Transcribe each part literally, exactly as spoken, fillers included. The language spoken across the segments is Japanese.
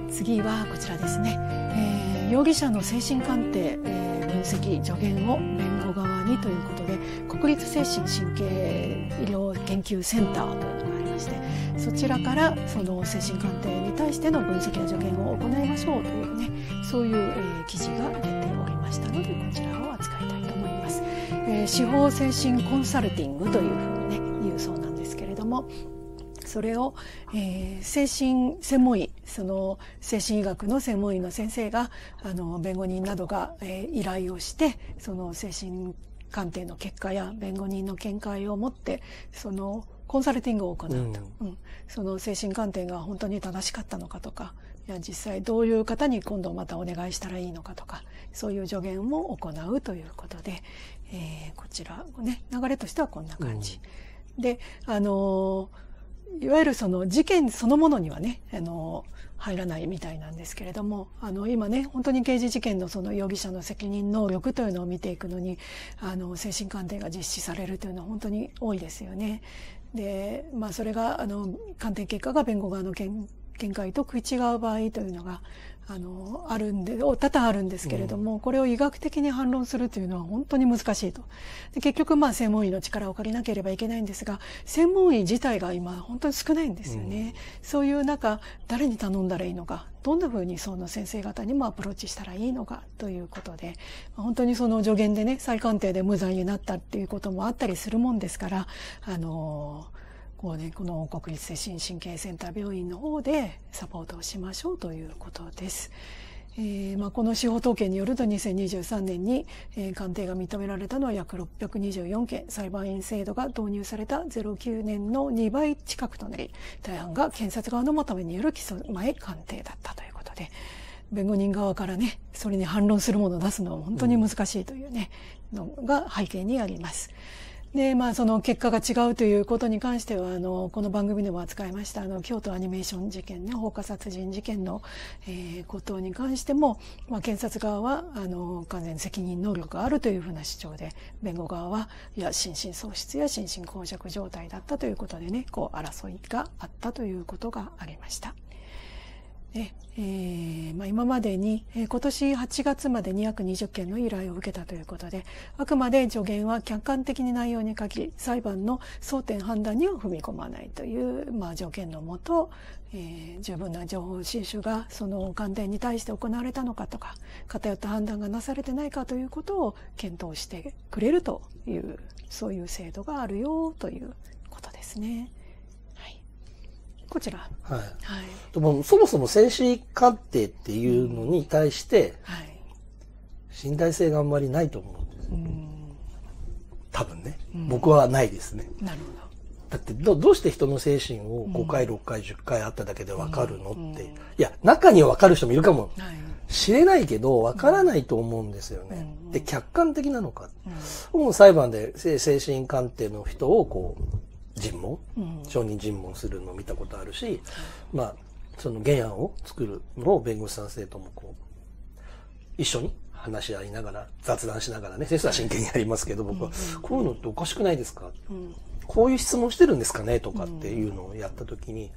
次はこちらですね、えー、容疑者の精神鑑定、えー、分析助言を弁護側にということで、国立精神神経医療研究センターというのがありまして、そちらからその精神鑑定に対しての分析や助言を行いましょうというね、そういう、えー、記事が出ておりましたので、こちらを扱いたいと思います。えー、司法精神コンサルティングというふうにね言うそうなんですけれども、それを、えー、精神専門医、その精神医学の専門医の先生が、あの弁護人などが、えー、依頼をして、その精神鑑定の結果や弁護人の見解を持ってそのコンサルティングを行うと、うんうん、その精神鑑定が本当に正しかったのかとか、いや実際どういう方に今度またお願いしたらいいのかとか、そういう助言を行うということで、えー、こちらね、流れとしてはこんな感じ、うん、で、あのーいわゆるその事件そのものにはね、あの入らないみたいなんですけれども、あの今ね、本当に刑事事件のその容疑者の責任能力というのを見ていくのに、あの精神鑑定が実施されるというのは本当に多いですよね。で、まあそれがあの鑑定結果が弁護側の見見解と食い違う場合というのがあのあるんで多々あるんですけれども、うん、これを医学的に反論するというのは本当に難しいと。で結局まあ専門医の力を借りなければいけないんですが、専門医自体が今本当に少ないんですよね、うん、そういう中誰に頼んだらいいのか、どんなふうにその先生方にもアプローチしたらいいのかということで、本当にその助言でね、再鑑定で無罪になったっていうこともあったりするもんですから、あのこうね、この国立精神神経センター病院の方でサポートをしましょうということです。えーまあ、この司法統計によるとにせんにじゅうさんねんに、えー、鑑定が認められたのは約ろっぴゃくにじゅうよんけん、裁判員制度が導入されたゼロきゅうねんのにばい近くとなり、大半が検察側の求めによる起訴前鑑定だったということで、弁護人側からね、それに反論するものを出すのは本当に難しいというね、うん、のが背景にあります。で、まあ、その結果が違うということに関しては、あの、この番組でも扱いました、あの、京都アニメーション事件ね、放火殺人事件の、えー、ことに関しても、まあ、検察側は、あの、完全責任能力があるというふうな主張で、弁護側は、いや、心身喪失や心身耗弱状態だったということでね、こう、争いがあったということがありました。えーまあ、今までに、えー、今年はちがつまでに約にじゅっけんの依頼を受けたということで、あくまで助言は客観的に内容に限り、裁判の争点判断には踏み込まないという、まあ、条件のもと、えー、十分な情報収集がその鑑定に対して行われたのかとか、偏った判断がなされてないかということを検討してくれるという、そういう制度があるよということですね。こちら。 はい。はい、でもそもそも精神鑑定っていうのに対して、はい、信頼性があんまりないと思うんです。うん、多分ね、うん。僕はないですね。なるほど。だってど、どうして人の精神をごかい、ろっかい、じゅっかいあっただけでわかるのって、うんうん。いや、中にはわかる人もいるかもしれないけど、わからないと思うんですよね。うん、で、客観的なのか。うん、もう裁判で精神鑑定の人をこう、尋問、うん、証人尋問するのを見たことあるし、うん、まあ、その原案を作るのを弁護士さん生ともこう、一緒に話し合いながら、雑談しながらね、先生は真剣にやりますけど、僕は、うん、こういうのっておかしくないですか、うん、こういう質問してるんですかねとかっていうのをやったときに、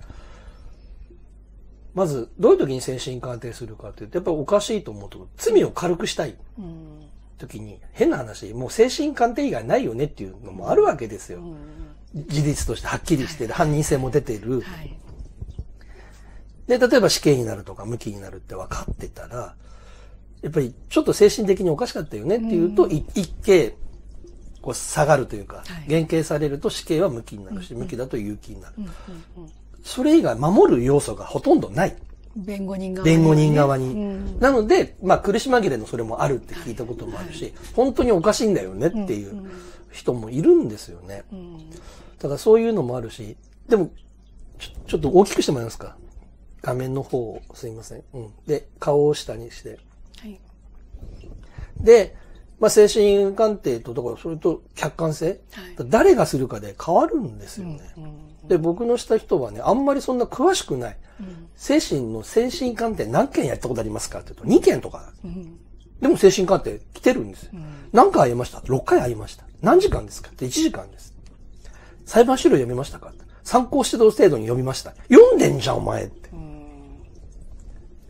まず、どういう時に精神鑑定するかって言って、やっぱりおかしいと思うと、罪を軽くしたい時に、変な話、もう精神鑑定以外ないよねっていうのもあるわけですよ。うん、事実としてはっきりしてる、はい、犯人性も出てる、はい、で、例えば死刑になるとか無期になるって分かってたら、やっぱりちょっと精神的におかしかったよねっていうと、うん、一刑こう下がるというか、はい、減刑されると死刑は無期になるし、うん、無期だと有期になる、うんうんうん、それ以外守る要素がほとんどない。 弁護人側に、 ね。弁護人側に。うん、なので、まあ苦し紛れのそれもあるって聞いたこともあるし、はい、本当におかしいんだよねっていう人もいるんですよね。うんうん、だからそういうのもあるし、でもちょ、ちょっと大きくしてもらえますか。画面の方をすいません。うん。で、顔を下にして。はい。で、まあ精神鑑定と、だからそれと客観性、はい、誰がするかで変わるんですよね。うんうんうん、で、僕のした人はね、あんまりそんな詳しくない。うん、精神の精神鑑定何件やったことありますかって言うとにけんとか。うん、でも精神鑑定来てるんですよ。うん、何回会いました ?ろっ 回会いました。何時間ですかっていちじかんです。裁判資料読みましたか参考指導制度に読みました。読んでんじゃんお前って。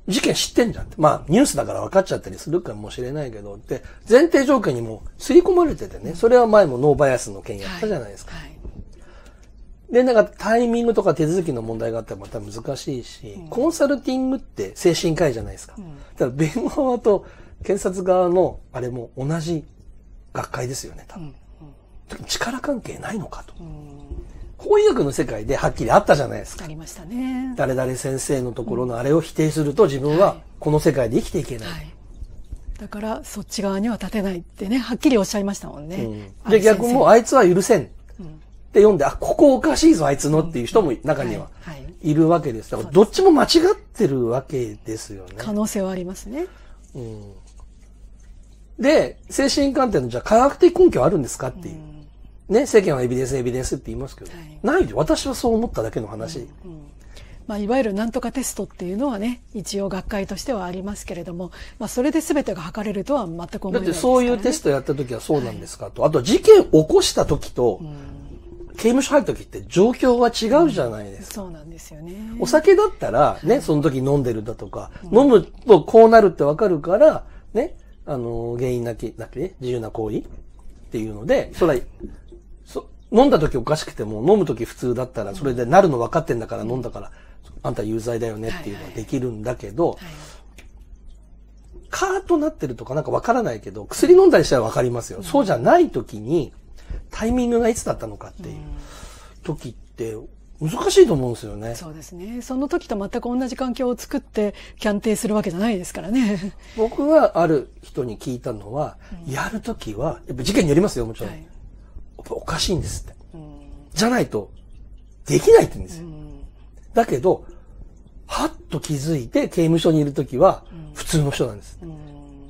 事件知ってんじゃんって。まあ、ニュースだから分かっちゃったりするかもしれないけど、で、前提条件にも刷り込まれててね、それは前もノーバイアスの件やったじゃないですか。はいはい、で、なんかタイミングとか手続きの問題があったらまた難しいし、うん、コンサルティングって精神科医じゃないですか。うん、だから弁護側と検察側のあれも同じ学会ですよね、多分。うんうん、力関係ないのかと。うん法医学の世界ではっきりあったじゃないですか。 ありましたね。 誰々先生のところのあれを否定すると自分はこの世界で生きていけない。はいはい、 だからそっち側には立てないってね、はっきりおっしゃいましたもんね。 うん、で、逆もあいつは許せん。うん、って読んで、あ、ここおかしいぞあいつのっていう人も中にはいるわけです。だからどっちも間違ってるわけですよね。 可能性はありますね。 うん、で、精神鑑定のじゃあ科学的根拠あるんですかっていう。うんね、世間はエビデンスエビデンスって言いますけど、はい、ないで私はそう思っただけの話、うんうんまあ、いわゆるなんとかテストっていうのはね一応学会としてはありますけれども、まあ、それで全てが測れるとは全く思えないですからね。 だってそういうテストやった時はそうなんですか、はい、とあと事件起こした時と、うん、刑務所入る時って状況は違うじゃないですか、 うん、そうなんですよね。 お酒だったらね、はい、その時飲んでるだとか、うん、飲むとこうなるってわかるからね、あの原因なきなきね自由な行為っていうのでそれは飲んだ時おかしくても飲む時普通だったらそれでなるの分かってんだから飲んだからあんた有罪だよねっていうのはできるんだけど、カーッとなってるとかなんか分からないけど薬飲んだりしたら分かりますよ。そうじゃない時にタイミングがいつだったのかっていう時って難しいと思うんですよね。 そうですね。その時と全く同じ環境を作って鑑定するわけじゃないですからね。 僕はある人に聞いたのは、うん、やる時はやっぱ事件によりますよもちろん。はいおかしいんですって。うん、じゃないと、できないって言うんですよ。うん、だけど、はっと気づいて刑務所にいるときは、普通の人なんです。うん、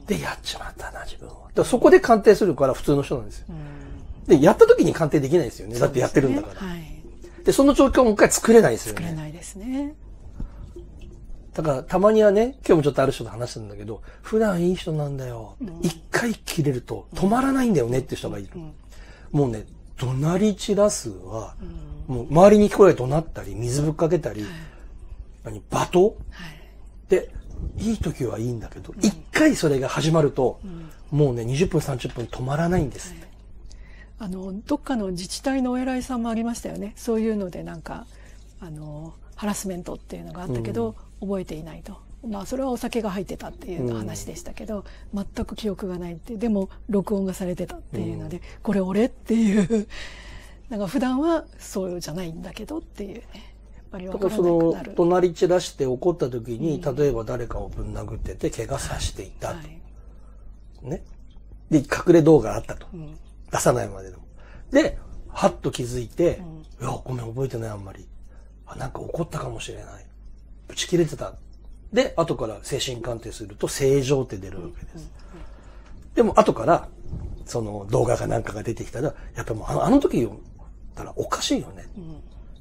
で、やっちまったな、自分は。だからそこで鑑定するから普通の人なんですよ。うん、で、やったときに鑑定できないですよね。だってやってるんだから。はい、で、その状況をもう一回作れないですよね。 作れないですね。 だから、たまにはね、今日もちょっとある人と話したんだけど、普段いい人なんだよ。一、うん、回切れると止まらないんだよねって人がいる。うんもうね、怒鳴り散らすは、うん、もう周りに聞こえ怒鳴ったり、水ぶっかけたり、はい、何、罵倒、はい、で、いい時はいいんだけど、一、うん、回それが始まると、うん、もうね、にじゅっぷん、さんじゅっぷん止まらないんです、ねはい。あの、どっかの自治体のお偉いさんもありましたよね。そういうのでなんか、あの、ハラスメントっていうのがあったけど、うん、覚えていないと。まあそれはお酒が入ってたっていう話でしたけど、うん、全く記憶がないってでも録音がされてたっていうので、うん、これ俺っていうなんか普段はそうじゃないんだけどっていうねやっぱり分からなくなる。だからその隣散らして怒った時に、うん、例えば誰かをぶん殴ってて怪我させていたと、はい、ねで隠れ動画あったと、うん、出さないまでのではっと気づいて、うん、いやごめん覚えてないあんまりあなんか怒ったかもしれないぶち切れてたで、後から精神鑑定すると正常って出るわけです。うんうんうん、でも後から、その動画かなんかが出てきたら、やっぱりもうあのあの時言ったらおかしいよね、うん。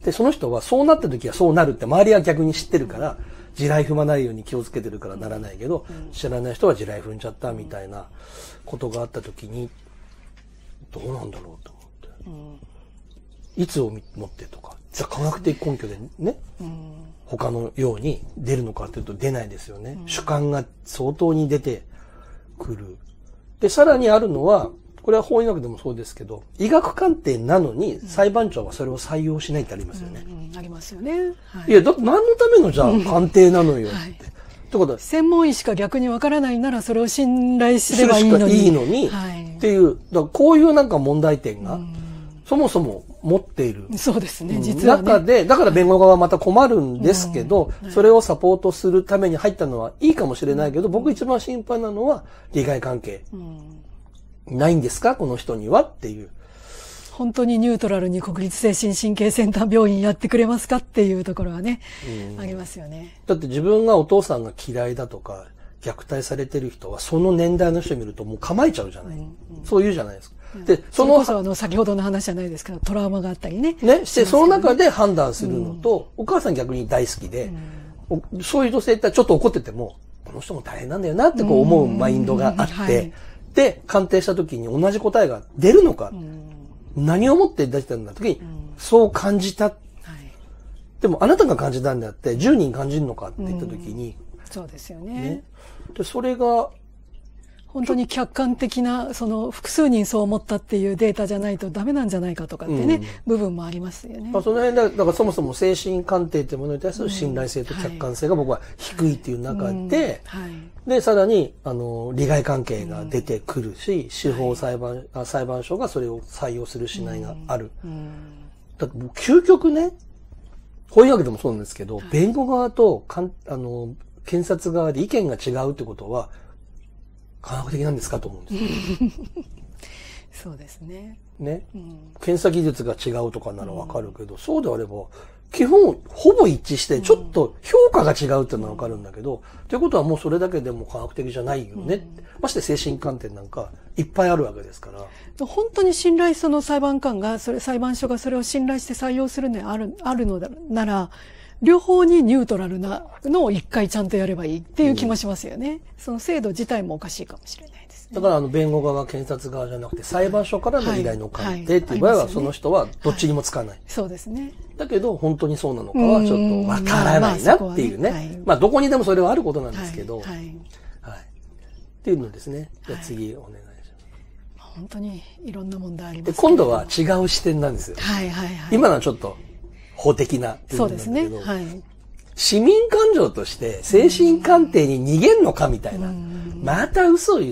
で、その人はそうなった時はそうなるって周りは逆に知ってるから、地雷踏まないように気をつけてるからならないけど、うん、知らない人は地雷踏んじゃったみたいなことがあった時に、どうなんだろうと思って。うん、いつをもってとか、じゃ科学的根拠でね、うん他のように出るのかというと出ないですよね。うん、主観が相当に出てくる。で、さらにあるのは、これは法医学でもそうですけど、医学鑑定なのに裁判長はそれを採用しないってありますよね。 うんうん、ありますよね。はい、 いや、だって何のためのじゃあ鑑定なのよって。はい、ってことは専門医しか逆にわからないならそれを信頼すればいいのに。 いいのに、はい、っていう、だからこういうなんか問題点が、うんそもそも持っている。 そうですね、実は、ね。 中で、だから弁護側はまた困るんですけど、うんはい、それをサポートするために入ったのはいいかもしれないけど、うん、僕一番心配なのは、利害関係。うん、ないんですかこの人にはっていう。 本当にニュートラルに国立精神神経センター病院やってくれますかっていうところはね、うん、ありますよね。 だって自分がお父さんが嫌いだとか、虐待されてる人は、その年代の人を見るともう構えちゃうじゃない。うんうん、そう言うじゃないですか。 で、その、それこそあの、先ほどの話じゃないですけど、トラウマがあったりね。 ね、して、その中で判断するのと、うん、お母さん逆に大好きで、うん、そういう女性ってちょっと怒ってても、この人も大変なんだよなってこう思うマインドがあって、はい、で、鑑定した時に同じ答えが出るのか、うん、何をもって出したんだ時に、そう感じた、はい。でもあなたが感じたんであって、じゅうにん感じるのかって言った時に、 そうですよね。 ね。で、それが、 本当に客観的な、その複数人そう思ったっていうデータじゃないとダメなんじゃないかとかってね、うん、部分もありますよね。 まあ、その辺だ、だからそもそも精神鑑定っていうものに対する信頼性と客観性が僕は低いっていう中で、うんはい、で、さらに、あの、利害関係が出てくるし、うん、司法裁判、はい、裁判所がそれを採用するしないがある。うんうん、だってもう究極ね、こういうわけでもそうなんですけど、はい、弁護側とかん、あの、検察側で意見が違うってことは、科学的なんですかと思うんですよ。 そうですね。 ね、うん。検査技術が違うとかならわかるけど、うん、そうであれば、基本、ほぼ一致して、ちょっと評価が違うっていうのはわかるんだけど、うん、ということはもうそれだけでも科学的じゃないよね。うん、まして精神鑑定なんかいっぱいあるわけですから。 本当に信頼、その裁判官が、それ、裁判所がそれを信頼して採用するのにある、あるのなら、両方にニュートラルなのを一回ちゃんとやればいいっていう気もしますよね。うん、その制度自体もおかしいかもしれないですね。 だからあの弁護側、検察側じゃなくて裁判所からの依頼の鑑定っていう場合はその人はどっちにもつかない。はいはい、 そうですね。 だけど本当にそうなのかはちょっとわからないなっていうね。まあ、ねはい、まあどこにでもそれはあることなんですけど。はい。はい。はい、っていうのですね。じゃあ次お願いします。 はい、本当にいろんな問題ありますけど。 で今度は違う視点なんですよ。 はいはいはい。 今のはちょっと法的な部分なんだけど。そうですね。はい。市民感情として精神鑑定に逃げんのかみたいな。また嘘を言って、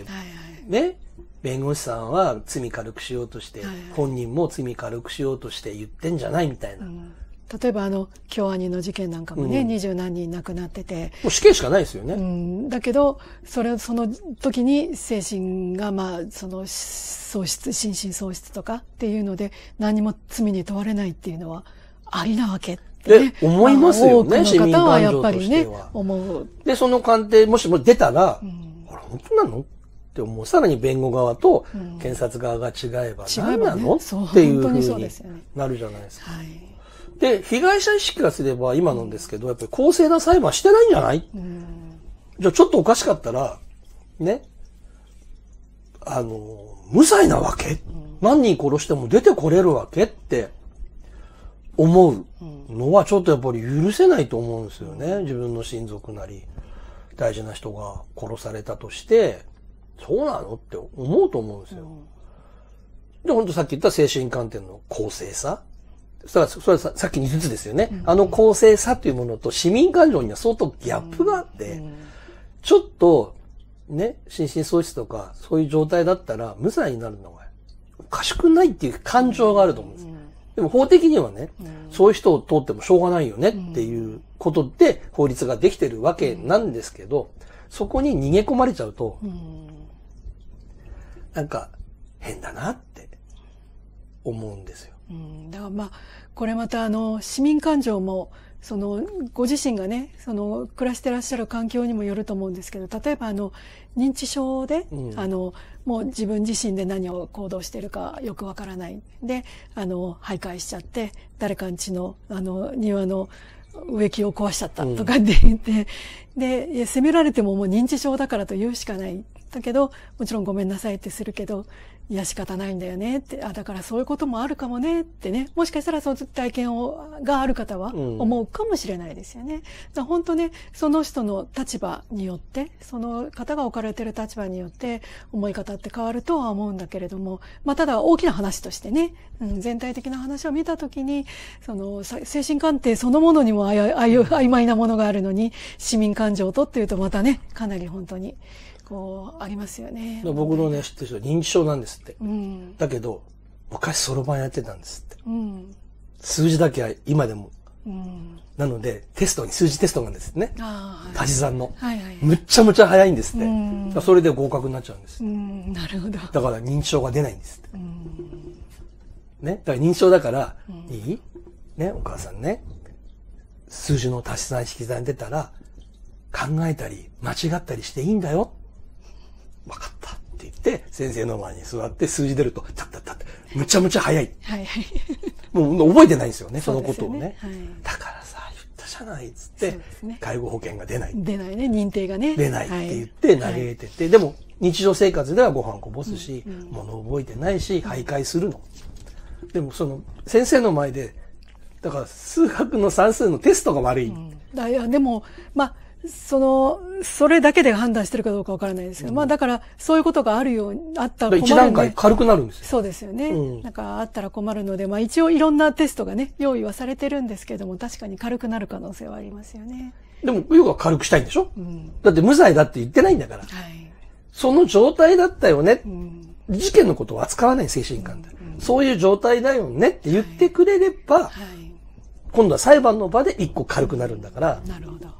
ね、弁護士さんは罪軽くしようとして、本人も罪軽くしようとして言ってんじゃないみたいな。 例えばあの、京アニの事件なんかもね、二十何人亡くなってて。 もう死刑しかないですよね。 うん、だけど、それをその時に精神がまあ、その喪失、心身喪失とかっていうので何も罪に問われないっていうのはありなわけ。 で、思いますよね、市民感情としては。 思う。 で、その鑑定、もしも出たら、うん、あれ、本当なのって思う。さらに弁護側と検察側が違えば、何なの、ね、っていうふうになるじゃないですか。はい、で、被害者意識がすれば今なんですけど、やっぱり公正な裁判してないんじゃない、うん、じゃあちょっとおかしかったら、ね、あの、無罪なわけ、うん、何人殺しても出てこれるわけって思うのはちょっとやっぱり許せないと思うんですよね。自分の親族なり、大事な人が殺されたとして、そうなのって思うと思うんですよ。で、ほんとさっき言った精神鑑定の公正さ。それは、それはさっきにつつですよね。あの公正さというものと市民感情には相当ギャップがあって、ちょっと、ね、心神喪失とか、そういう状態だったら無罪になるのがおかしくないっていう感情があると思うんです。でも法的にはね、うん、そういう人を通ってもしょうがないよねっていうことで法律ができてるわけなんですけど、そこに逃げ込まれちゃうと、うん、なんか変だなって思うんですよ。 うん、だからまあ、これまたあの、市民感情も、その、ご自身がね、その、暮らしてらっしゃる環境にもよると思うんですけど、例えばあの、認知症で、うん、あの、もう自分自身で何を行動しているかよくわからない。で、あの、徘徊しちゃって、誰かん家の、あの、庭の植木を壊しちゃったとかって言って、うん、で、いや責められてももう認知症だからと言うしかない。だけど、もちろんごめんなさいってするけど、いや仕方ないんだよねって、あ、だからそういうこともあるかもねってね、もしかしたらそういう体験を、がある方は思うかもしれないですよね。うん、本当ね、その人の立場によって、その方が置かれている立場によって思い方って変わるとは思うんだけれども、まあただ大きな話としてね、うん、全体的な話を見たときに、その精神鑑定そのものにもあや、あゆ、曖昧なものがあるのに、市民感情とっていうとまたね、かなり本当に、こう、ありますよね。 僕のね、知ってる人は認知症なんですって。うん、だけど、昔そろばんやってたんですって。うん、数字だけは今でも。うん、なので、テストに、数字テストなんですね。足し算の。はいはいはい、むっちゃむちゃ早いんですって。うん、それで合格になっちゃうんです。 うん、なるほど。だから認知症が出ないんですって。うん、ね。だから認知症だから、うん、いいね、お母さんね。数字の足し算引き算出たら、考えたり、間違ったりしていいんだよ。わかったって言って、先生の前に座って数字出ると、たったったって、むちゃむちゃ早い。はいはい。もう覚えてないんですよね、そのことをね。はい、だからさ、言ったじゃないっつって、ね、介護保険が出ない。 出ないね、認定がね。 出ないって言って嘆いてて、はい、でも日常生活ではご飯こぼすし、うんうん、物覚えてないし、徘徊するの。でもその、先生の前で、だから数学の算数のテストが悪い。うん、 だいやでも、まあ、 その、それだけで判断してるかどうかわからないですけど、うん、まあだから、そういうことがあるように、あったら困る、ね。 一段階軽くなるんですよ。 そうですよね。うん、なんかあったら困るので、まあ一応いろんなテストがね、用意はされてるんですけども、確かに軽くなる可能性はありますよね。 でも、要は軽くしたいんでしょ、うん、だって無罪だって言ってないんだから。はい、その状態だったよね。うん、事件のことを扱わない精神官で、うんうん。そういう状態だよねって言ってくれれば、はいはい、今度は裁判の場で一個軽くなるんだから。 なるほど。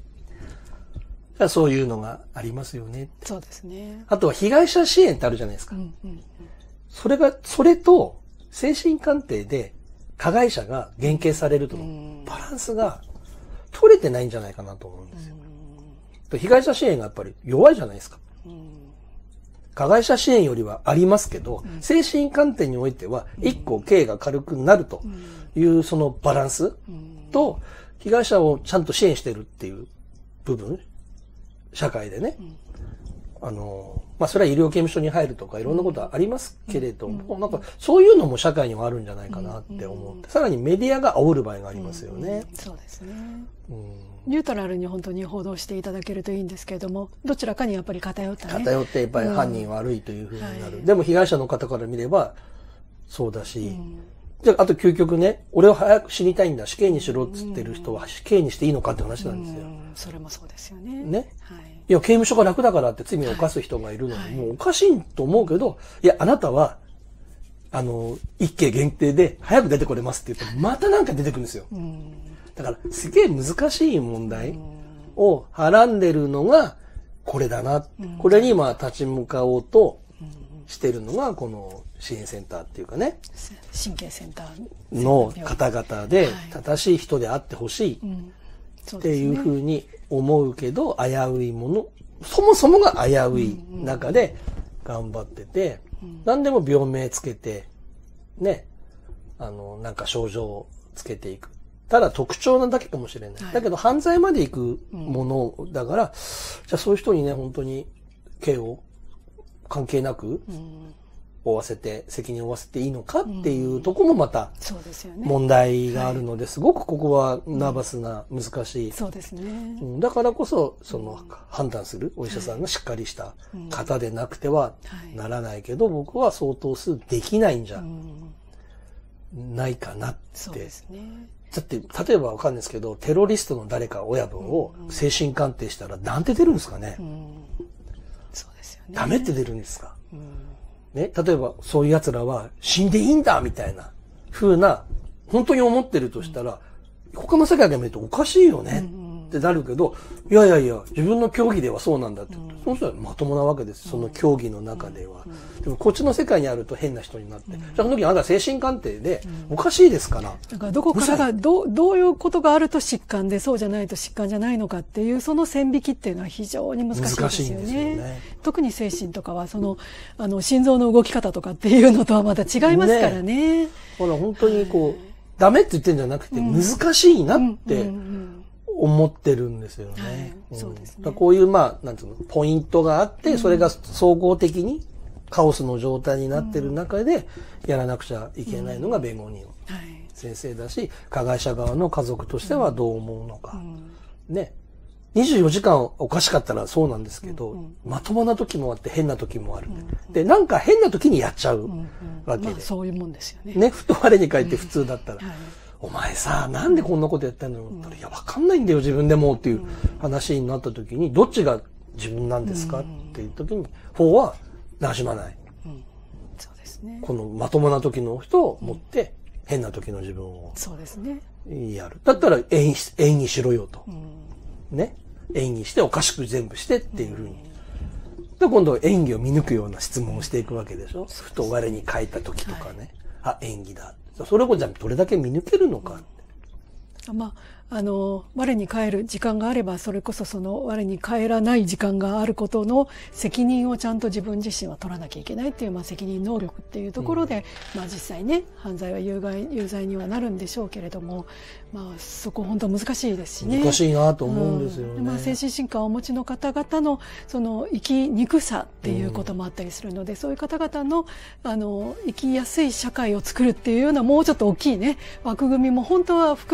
そういうのがありますよね。 そうですね。 あとは被害者支援ってあるじゃないですか。うんうんうん、それが、それと精神鑑定で加害者が減刑されるとのバランスが取れてないんじゃないかなと思うんですよ。うん、被害者支援がやっぱり弱いじゃないですか。うん、加害者支援よりはありますけど、うん、精神鑑定においては一個刑が軽くなるというそのバランスと被害者をちゃんと支援してるっていう部分、社会でね、うん、あの、まあ、それは医療刑務所に入るとかいろんなことはありますけれども、うん、なんかそういうのも社会にはあるんじゃないかなって思って、うん、さらにメディアが煽る場合がありますよね。 うんうん、そうですね。うん、ニュートラルに本当に報道していただけるといいんですけれども、どちらかにやっぱり偏ったね。 偏ってやっぱり犯人悪いというふうになる。うんはい、でも被害者の方から見ればそうだし、うんじゃあ、あと究極ね、俺は早く死にたいんだ、死刑にしろっつってる人は死刑にしていいのかって話なんですよ。 それもそうですよね。 ね。はい。いや、刑務所が楽だからって罪を犯す人がいるのに、はい、もうおかしいと思うけど、いや、あなたは、あの、一刑限定で早く出てこれますって言うと、またなんか出てくるんですよ。だから、すげえ難しい問題をはらんでるのが、これだな。これに今立ち向かおうとしてるのが、この、支援センターっていうかね。 神経センターの方々で正しい人であってほしいっていうふうに思うけど、危ういもの、そもそもが危うい中で頑張ってて、何でも病名つけて、ね、あの、なんか症状をつけていく。ただ特徴なだけかもしれない。だけど犯罪まで行くものだから、じゃあそういう人にね、本当に刑を関係なく、負わせて、責任を負わせていいのかっていうところもまた、問題があるので、すごくここはナーバスな、難しい。 そうですね。 だからこそ、その、判断するお医者さんがしっかりした方でなくてはならないけど、僕は相当数できないんじゃないかなって。そうですね。だって、例えばわかんないですけど、テロリストの誰か親分を精神鑑定したら、なんて出るんですかね。そうですよね。ダメって出るんですか。ね、例えばそういう奴らは死んでいいんだみたいな風な本当に思ってるとしたら、うん、他の世界が見るとおかしいよねってなるけど、いやいやいや自分の競技ではそうなんだって、うん、その人はまともなわけです。その競技の中では、うん、でもこっちの世界にあると変な人になって、うん、じゃあその時あなた精神鑑定でおかしいですから、 だからどこからがどうどういうことがあると疾患でそうじゃないと疾患じゃないのかっていうその線引きっていうのは非常に難しいですよね。難しいんですよね。特に精神とかはそのあの心臓の動き方とかっていうのとはまた違いますからね。ねほら本当にこう、はい、ダメって言ってるんじゃなくて難しいなって思ってるんですよね。そうですね。こういうまあなんていうのポイントがあって、うん、それが総合的にカオスの状態になってる中でやらなくちゃいけないのが弁護人先生だし、加害者側の家族としてはどう思うのか、うん、ね。にじゅうよじかんおかしかったらそうなんですけど、うんうん、まともな時もあって変な時もある、うんうん、でなんか変な時にやっちゃうわけで、うんうんまあ、そういうもんですよね。ね、ふと我に返って普通だったら、うんはい、お前さなんでこんなことやってんのって言ったら、うん、いやわかんないんだよ自分でもっていう話になった時にどっちが自分なんですか、うん、っていう時に方はなじまない、うん、そうですね。このまともな時の人を持って、うん、変な時の自分をそうですねやる。だったら演技、演技しろよと、うん、ね。演技しておかしく全部してっていうふうに。で、今度演技を見抜くような質問をしていくわけでしょ。ふと我に書いた時とかね。はい、あ、演技だ。それをじゃあどれだけ見抜けるのかって。 うん、まあ、あの、我に帰る時間があれば、それこそその我に帰らない時間があることの責任をちゃんと自分自身は取らなきゃいけないっていう、まあ責任能力っていうところで、うん、まあ実際ね、犯罪は有害、有罪にはなるんでしょうけれども、まあそこ本当難しいですしね。 難しいなと思うんですよね。 うん、まあ精神疾患をお持ちの方々のその生きにくさっていうこともあったりするので、うん、そういう方々のあの生きやすい社会を作るっていうようなもうちょっと大きいね枠組みも本当は含めて考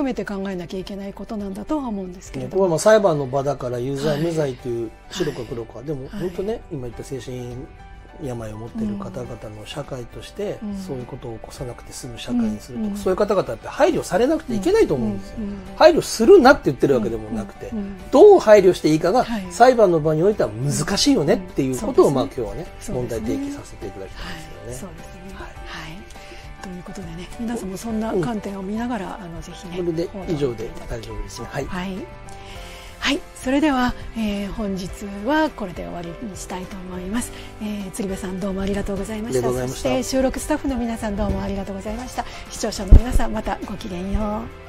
えなきゃいけないことなんだとは思うんですけれども、 これはまあ裁判の場だから有罪無罪という白か黒か、はい、でも本当ね、はい、今言った精神病を持っている方々の社会として、うん、そういうことを起こさなくて済む社会にするとか、うん、そういう方々って配慮されなくていけないと思うんですよ、うんうん、配慮するなって言ってるわけでもなくて、うんうん、どう配慮していいかが、はい、裁判の場においては難しいよねっていうことを、まあ今日はね、問題提起させていただきたいですよね。そうですね、はいはい、ということでね、皆さんもそんな観点を見ながら、うん、あのぜひね、これで以上で大丈夫ですね。はい、はいはい、それでは、えー、本日はこれで終わりにしたいと思います、えー、鶴瓶さんどうもありがとうございました。そして収録スタッフの皆さんどうもありがとうございました。視聴者の皆さんまたごきげんよう。